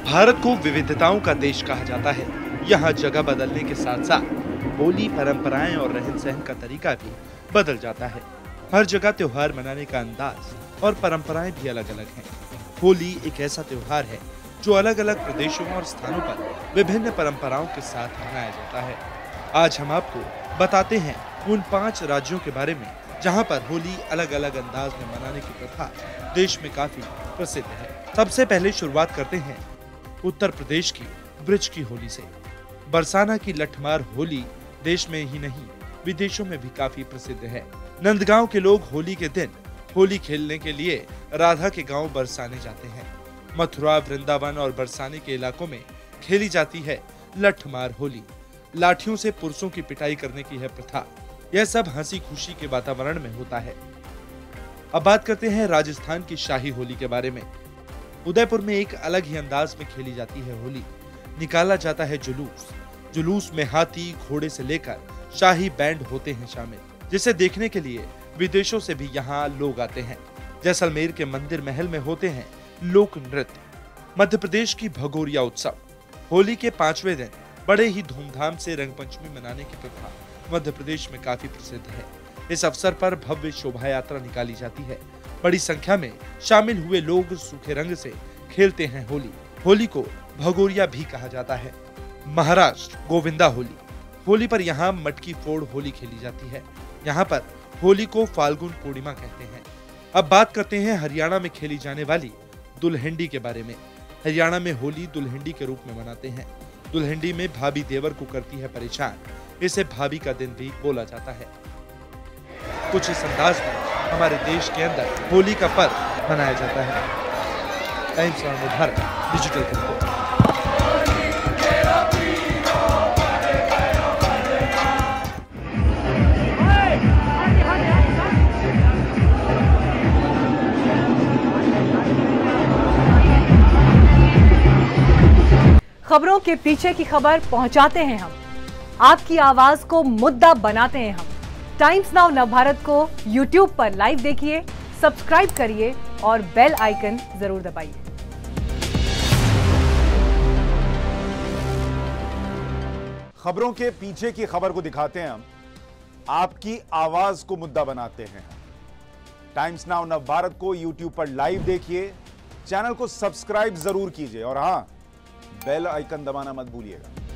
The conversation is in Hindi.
भारत को विविधताओं का देश कहा जाता है। यहाँ जगह बदलने के साथ साथ बोली, परंपराएं और रहन सहन का तरीका भी बदल जाता है। हर जगह त्योहार मनाने का अंदाज और परंपराएं भी अलग अलग हैं। होली एक ऐसा त्योहार है जो अलग अलग प्रदेशों और स्थानों पर विभिन्न परंपराओं के साथ मनाया जाता है। आज हम आपको बताते हैं उन 5 राज्यों के बारे में जहां पर होली अलग अलग अंदाज में मनाने की प्रथा देश में काफी प्रसिद्ध है। सबसे पहले शुरुआत करते हैं उत्तर प्रदेश की ब्रिज की होली से। बरसाना की लठमार होली देश में ही नहीं विदेशों में भी काफी प्रसिद्ध है। नंदगांव के लोग होली के दिन होली खेलने के लिए राधा के गांव बरसाने जाते हैं। मथुरा, वृंदावन और बरसाने के इलाकों में खेली जाती है लठमार होली। लाठियों से पुरुषों की पिटाई करने की है प्रथा। यह सब हंसी खुशी के वातावरण में होता है। अब बात करते हैं राजस्थान की शाही होली के बारे में। उदयपुर में एक अलग ही अंदाज में खेली जाती है होली। निकाला जाता है जुलूस में हाथी, घोड़े से लेकर शाही बैंड होते हैं शामिल, जिसे देखने के लिए विदेशों से भी यहाँ लोग आते हैं। जैसलमेर के मंदिर महल में होते हैं लोक नृत्य। मध्य प्रदेश की भगोरिया उत्सव। होली के 5वें दिन बड़े ही धूमधाम से रंगपंचमी मनाने की प्रथा मध्य प्रदेश में काफी प्रसिद्ध है। इस अवसर पर भव्य शोभा यात्रा निकाली जाती है। बड़ी संख्या में शामिल हुए लोग सूखे रंग से खेलते हैं होली। होली को भगोरिया भी कहा जाता है। महाराष्ट्र गोविंदा होली। होली पर यहाँ मटकी फोड़ होली खेली जाती है। यहाँ पर होली को फाल्गुन पूर्णिमा कहते हैं। अब बात करते हैं हरियाणा में खेली जाने वाली दुल्हंडी के बारे में। हरियाणा में होली दुल्हंडी के रूप में मनाते हैं। दुल्हंडी में भाभी देवर को करती है परेशान। इसे भाभी का दिन भी बोला जाता है। कुछ इस अंदाज में हमारे देश के अंदर होली का पर्व मनाया जाता है। Times Now Bharat digital report. खबरों के पीछे की खबर पहुंचाते हैं हम, आपकी आवाज को मुद्दा बनाते हैं हम। टाइम्स नाउ नवभारत को YouTube पर लाइव देखिए, सब्सक्राइब करिए और बेल आइकन जरूर दबाइए। खबरों के पीछे की खबर को दिखाते हैं हम, आपकी आवाज को मुद्दा बनाते हैं। टाइम्स नाउ नवभारत को YouTube पर लाइव देखिए, चैनल को सब्सक्राइब जरूर कीजिए और हां, बेल आइकन दबाना मत भूलिएगा।